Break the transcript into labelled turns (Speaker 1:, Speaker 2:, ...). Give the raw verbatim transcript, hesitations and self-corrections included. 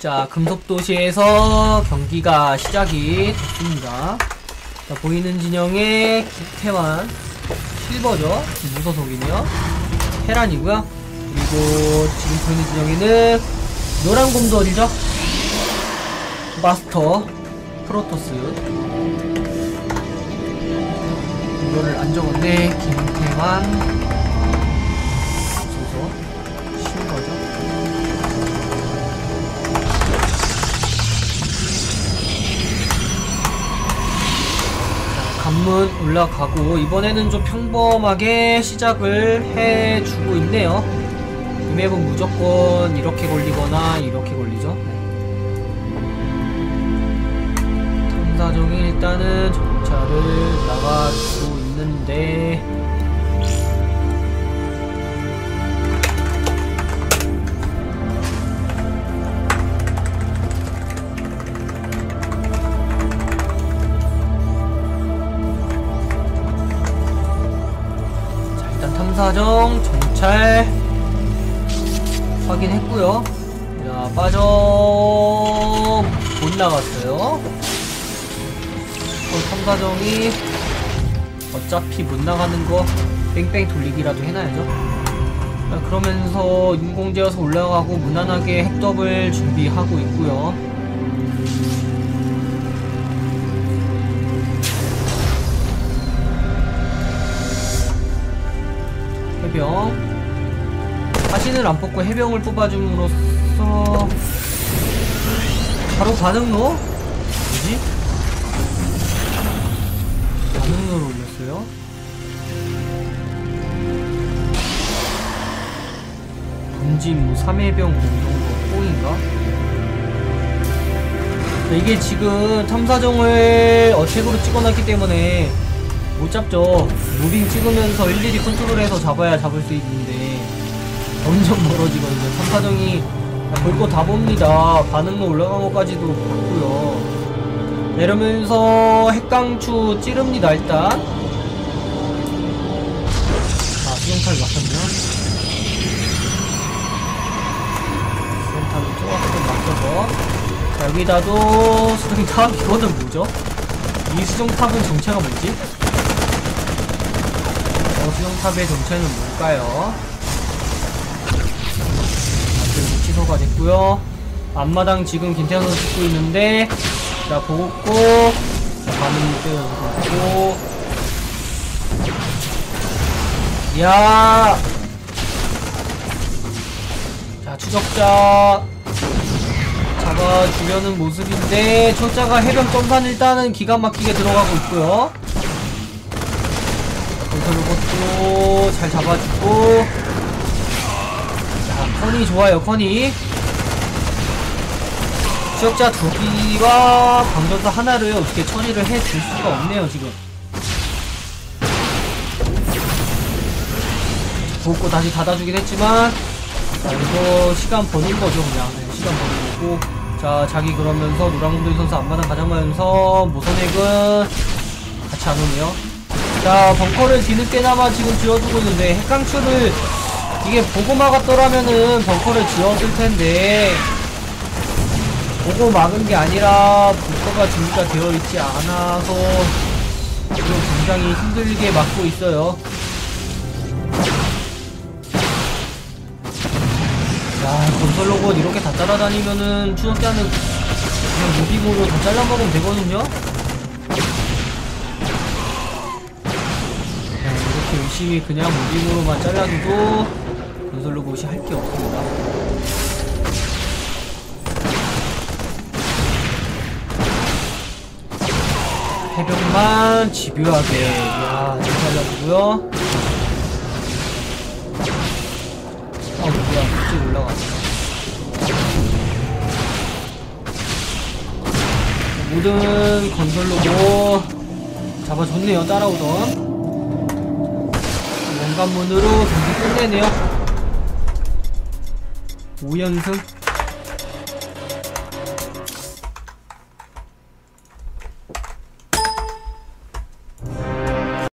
Speaker 1: 자, 금속도시에서 경기가 시작이 됐습니다. 자, 보이는 진영에 김태환, 실버죠. 무소속이네요. 테란이고요. 그리고 지금 보이는 진영에는 노란 곰도 어디죠? 마스터, 프로토스. 이거를 안 적었네. 김태환, 무소속, 실버죠. 관문 올라가고 이번에는 좀 평범하게 시작을 해주고 있네요. 이 맵은 무조건 이렇게 걸리거나 이렇게 걸리죠. 네. 탐사정이 일단은 정찰을 나가주고 있는데 탐사정 정찰 확인했고요. 자, 빠져 못 나갔어요. 어, 탐사정이 어차피 못 나가는 거 뺑뺑 돌리기라도 해놔야죠. 자, 그러면서 인공지어서 올라가고 무난하게 핵더블 준비하고 있고요. 해병 사신을 안 뽑고 해병을 뽑아줌으로써 바로 반응로? 뭐지? 반응로를 올렸어요. 본진 뭐 삼 해병 뭐 이런거 뽕인가? 이게 지금 탐사정을 어택으로 찍어놨기 때문에 못 잡죠. 무빙 찍으면서 일일이 컨트롤해서 잡아야 잡을 수 있는데 점점 멀어지거든요. 탐사정이 볼 거 다 봅니다. 반응로 올라간 것까지도 봤고요. 내려면서 핵강추 찌릅니다. 일단 아, 수정탑이 막혔네요. 수정탑이 조금 막혀서 자, 여기다도 수정탑. 이거는 뭐죠? 이 수정탑은 정체가 뭐지? 수정탑의 정체는 뭘까요? 지금 취소가 됐고요. 앞마당 지금 김태현 선수 찍고 있는데 자, 보고 자, 반응 때려주고 이야 자, 추적자 잡아주려는 모습인데 초짜가 해병 점산 일단은 기가 막히게 들어가고 있고요. 건설로봇도 잘 잡아주고 자, 커니 좋아요. 커니 추적자 두 기와 광전사 하나를 어떻게 처리를 해줄 수가 없네요. 지금 보고 다시 닫아주긴 했지만 자, 이거 시간 버는 거죠. 그냥 네, 시간 버는 거고 자, 자기 그러면서 노랑군들 선수 앞마당 가져가면서 모선액은 같이 안 오네요. 자, 벙커를 뒤늦게나마 지금 지어주고 있는데 핵강추를 이게 보고 막았더라면은 벙커를 지었을 텐데 보고 막은 게 아니라 벙커가 준비가 되어 있지 않아서 지금 굉장히 힘들게 막고 있어요. 야, 건설 로봇 이렇게 다 따라다니면은 추적자는 그냥 무빙으로 다 잘라먹으면 되거든요. 열심히 그냥 무빙으로만 잘라두고 건설 로봇이 할 게 없습니다. 해병만 집요하게 야, 잘 잘라두고요. 아, 뭐야, 갑자기 올라갔어. 모든 건설 로봇 잡아줬네요. 따라오던 원관문으로 경기 끝내네요. 오 연승